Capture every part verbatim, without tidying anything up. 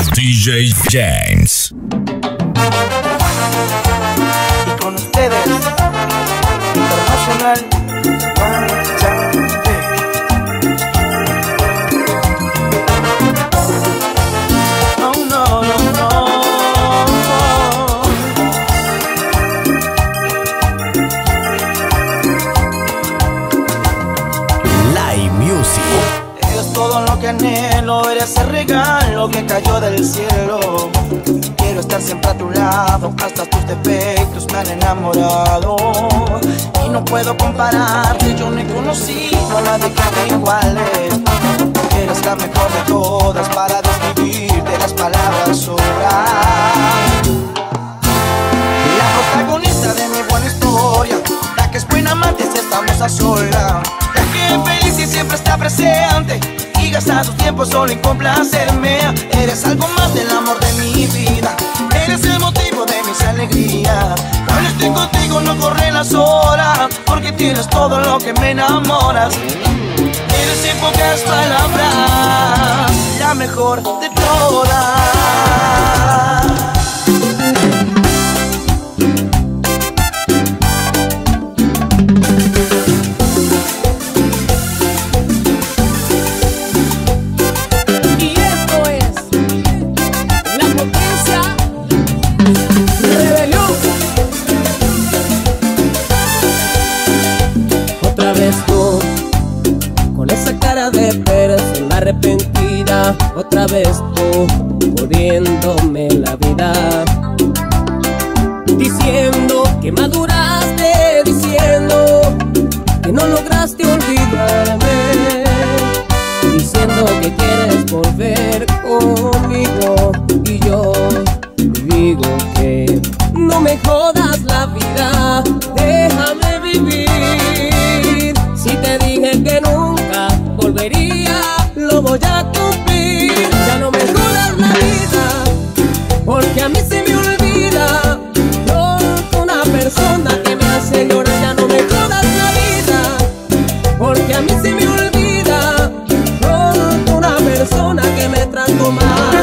D J James. Y con ustedes, Internacional. Oh, no, no, no. Live Music. Es todo lo que anhelo, eres el regalo que cayó del cielo. Quiero estar siempre a tu lado, hasta tus defectos me han enamorado. Y no puedo compararte, yo no he conocido a nadie que me iguale. Eres la mejor de todas, para describirte las palabras sobran. La protagonista de mi buena historia, la que es buena amante si estamos a solas. La que es feliz y siempre está presente y gasta su tiempo solo en complacerme. Eres algo más del amor de mi vida, eres el motivo de mis alegrías. Cuando estoy contigo no corren las horas, porque tienes todo lo que me enamoras. Eres en pocas palabras la mejor de todas. De persona arrepentida, otra vez tú jodiéndome la vida, diciendo que maduraste, diciendo que no lograste olvidarme, diciendo que quieres volver conmigo. Y yo digo que no me jodas la vida, déjame vivir. Si te dije que nunca volvería, lo voy a cumplir. Ya no me jodas la vida, porque a mí se me olvida. Yo soy una persona que me hace llorar. Ya no me jodas la vida, porque a mí se me olvida. Yo soy una persona que me trato mal.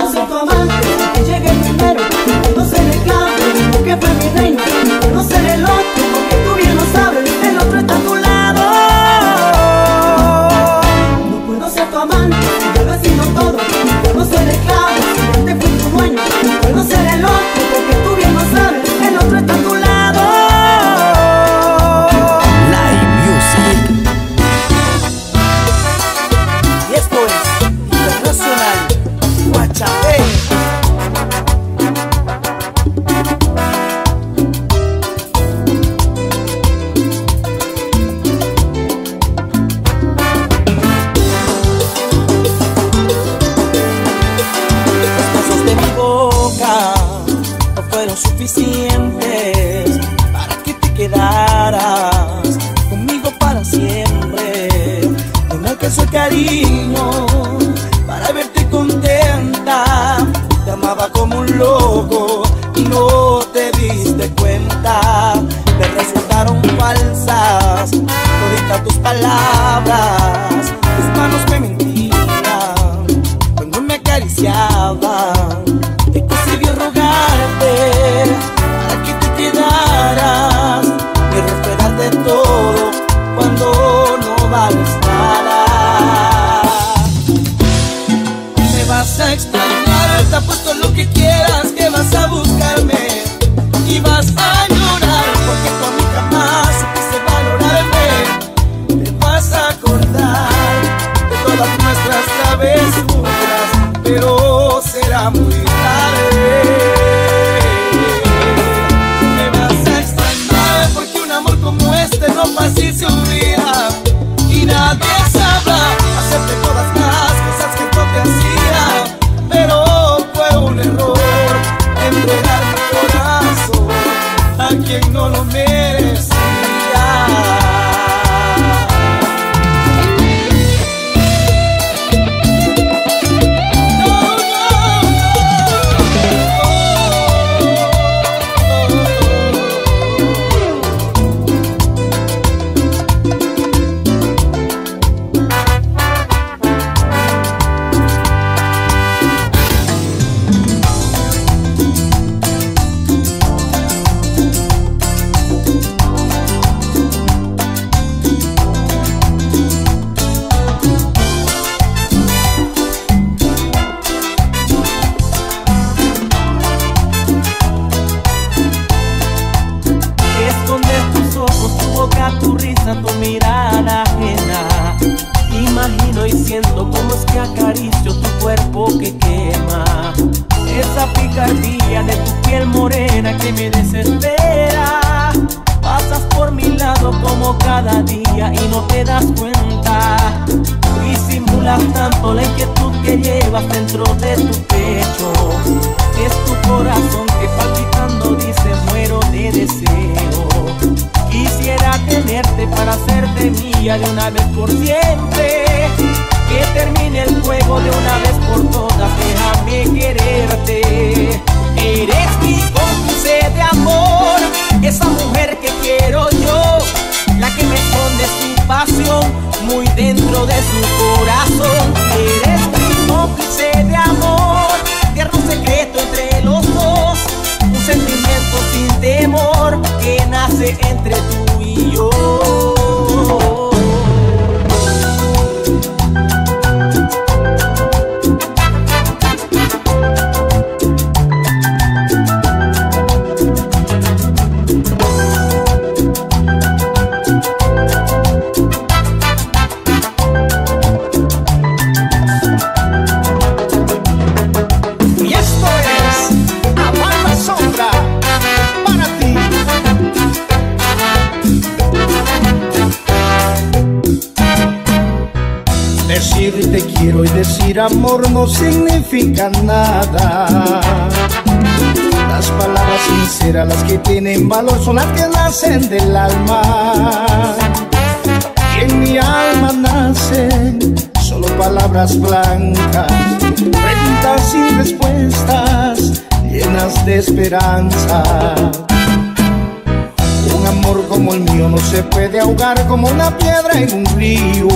No se le palabras, tus manos me mentían cuando me acariciaban. ¿De qué sirvió rogarte para que te quedaras y referarte todo cuando no vales nada? Me vas a extrañar, te apuesto lo que quieras que vas a buscarme y vas a llorar porque tú a mí jamás supiste valorarme. Te vas a acordar de todas nuestras travesuras, pero será muy tarde. Me vas a extrañar porque un amor como este no fácil se olvida y nadie sabrá hacerte todas las cosas que yo te hacía, pero fue un error entregar mi corazón a quien no lo merecía. Tu risa, tu mirada ajena. Imagino y siento como es que acaricio tu cuerpo que quema. Esa picardía de tu piel morena que me desespera. Pasas por mi lado como cada día y no te das cuenta. Disimulas tanto la inquietud que llevas dentro de tu pecho. Es tu corazón que palpitando dice muero de deseo. Quisiera tenerte para hacerte mía de una vez por siempre. Que termine el juego de una vez por todas, déjame quererte. Eres mi cómplice de amor, esa mujer que quiero yo, la que me esconde su pasión muy dentro de su corazón. Eres mi cómplice de amor, tierno secreto entre los dos, un sentimiento sin temor que nace entre tú y yo. Decir te quiero y decir amor no significa nada. Las palabras sinceras, las que tienen valor, son las que nacen del alma. Y en mi alma nacen solo palabras blancas, preguntas sin respuestas, llenas de esperanza. Un amor como el mío no se puede ahogar como una piedra en un río.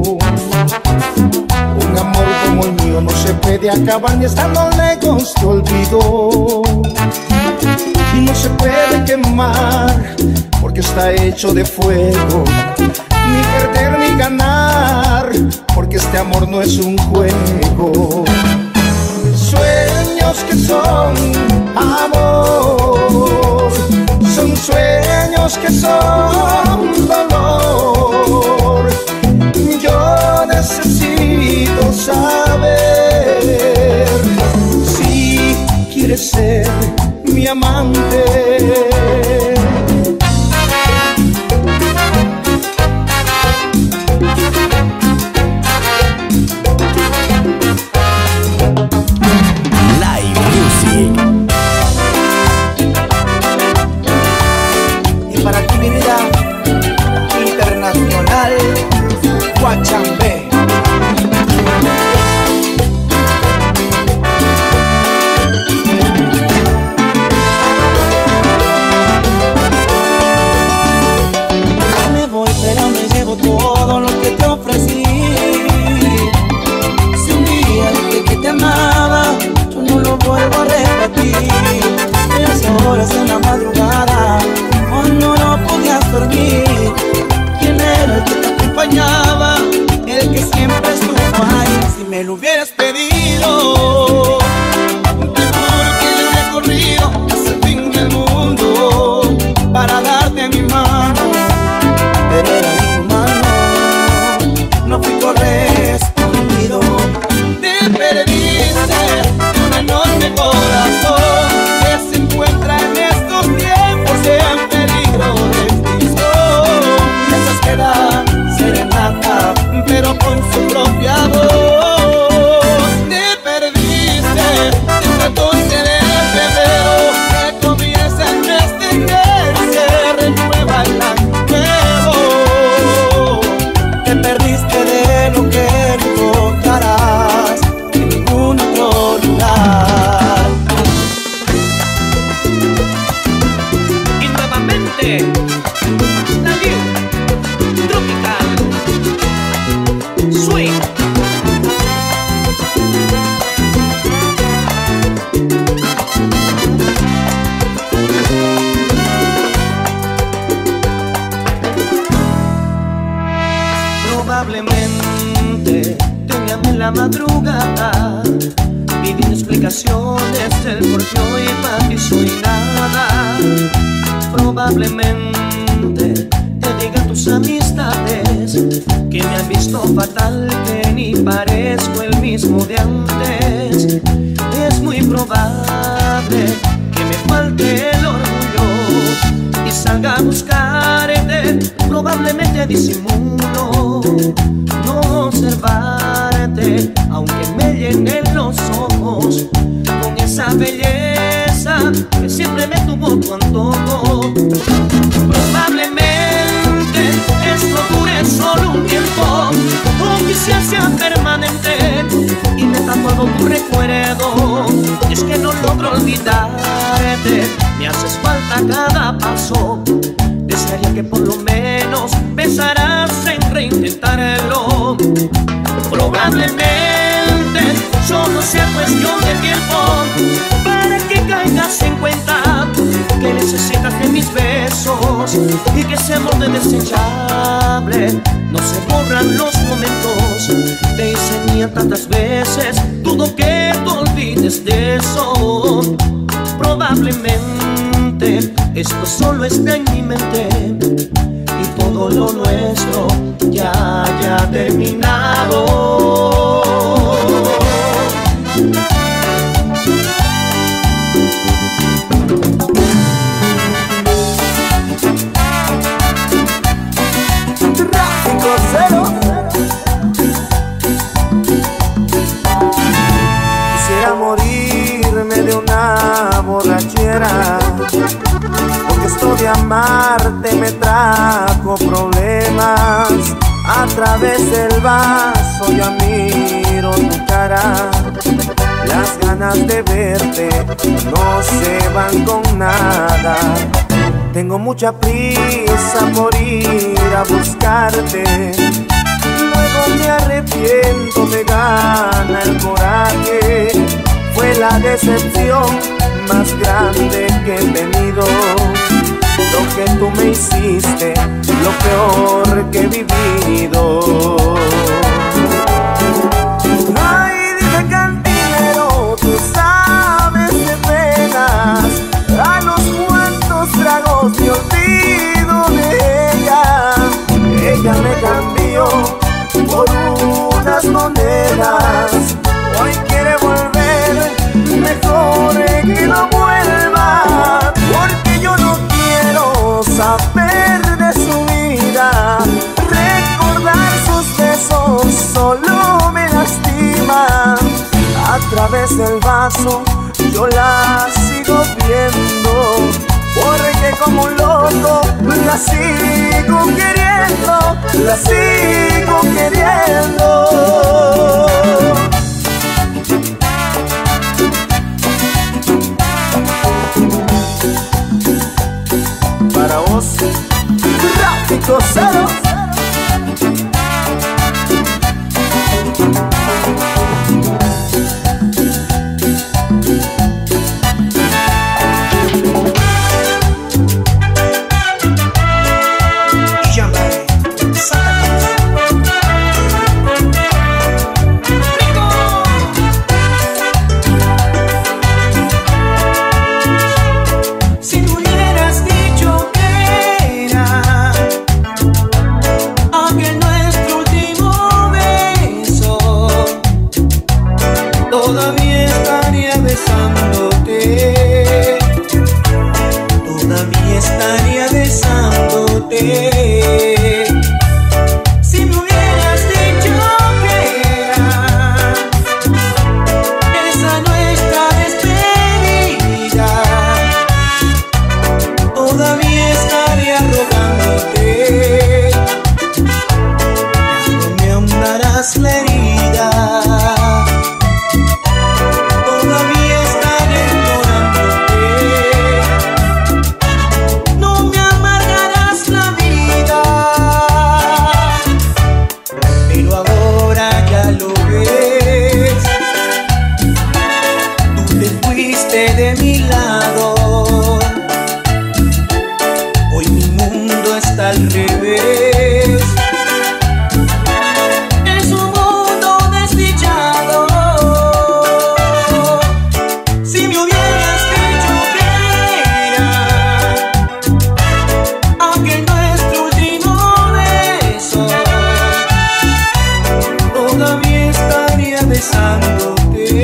Un amor como el mío no se puede acabar ni estando lejos te olvido. Y no se puede quemar porque está hecho de fuego, ni perder ni ganar porque este amor no es un juego. Sueños que son amor, son sueños que son dolor. Yo necesito saber si quieres ser mi amante. Live Music. Y para ti mi vida internacional, Guachambé. Dale, dale, tropical, swing. Probablemente te llamé en la madrugada pidiendo explicaciones del por qué hoy para ti soy nada. Probablemente te digan tus amistades que me han visto fatal, que ni parezco el mismo de antes. Es muy probable que me falte el orgullo y salga a buscarte. Probablemente disimulo no observarte, aunque me llenen los ojos con esa belleza que siempre me tuvo tu antojo. Probablemente esto dure solo un tiempo, o quizás sea permanente y me tatuado tu recuerdo. Es que no logro olvidarte, me haces falta cada paso. Desearía que por lo menos pensarás en reintentarlo. Probablemente solo sea cuestión de tiempo para que caigas en cuenta que necesitas de mis besos y que ese amor de desechable no se borran los momentos. Te hice mía tantas veces, dudo que te olvides de eso. Probablemente esto solo está en mi mente y todo lo nuestro ya haya terminado. Tráfico cero. Quisiera morirme de una borrachera, porque esto de amarte me trajo problemas. A través del vaso ya miro tu cara, las ganas de verte no se van con nada. Tengo mucha prisa por ir a buscarte, luego me arrepiento, me gana el coraje. Fue la decepción más grande que he tenido. Lo que tú me hiciste, lo peor que he vivido. Ay, dime cantinero, tú sabes de penas, a los cuantos tragos me olvido de ella. Ella me cambió por unas monedas, hoy quiere volver, mejor que no vuelva, porque yo no quiero saber de su vida. Recordar sus besos solo me lastima. A través del vaso yo la sigo viendo, porque como un loco la sigo queriendo, la sigo queriendo. Para vos, Tráfico Cero. Si me hubieras dicho que era al revés. Es un mundo desdichado. Si me hubieras dicho que era aquel nuestro último beso, todavía estaría besándote.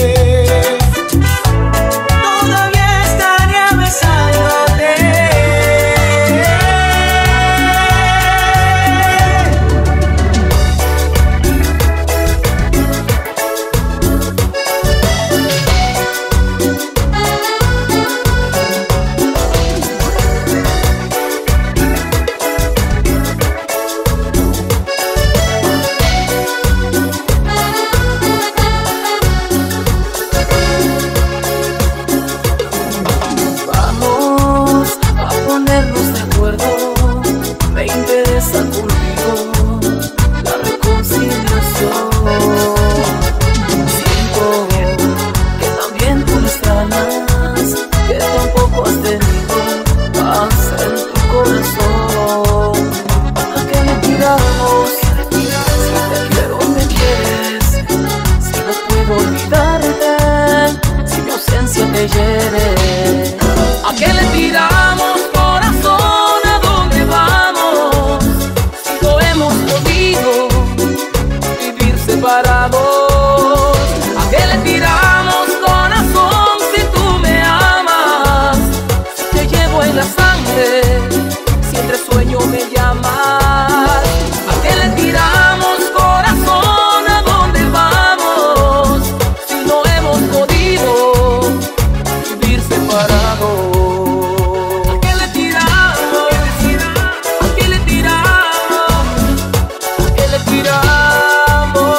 ¿A qué le tiramos, corazón? ¿A dónde vamos? Si no hemos podido vivir separados. ¿A qué le tiramos, corazón? Si tú me amas, si te llevo en la sangre, si entre sueño me llamas. ¿A qué le tiramos, corazón? ¿A dónde vamos? Si no hemos podido vivir separados. ¿A qué le tiramos? ¿A qué le tiramos? ¿A qué le tiramos?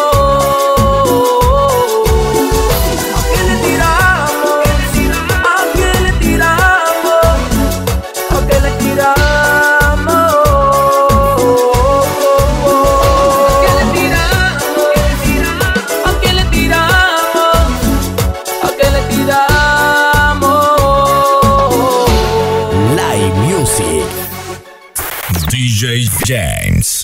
¿A qué le tiramos? ¿A qué le tiramos? ¿A qué le tiramos? ¿A qué le tiramos? ¿A qué le tiramos? ¿A qué le tiramos? Live Music. D J James.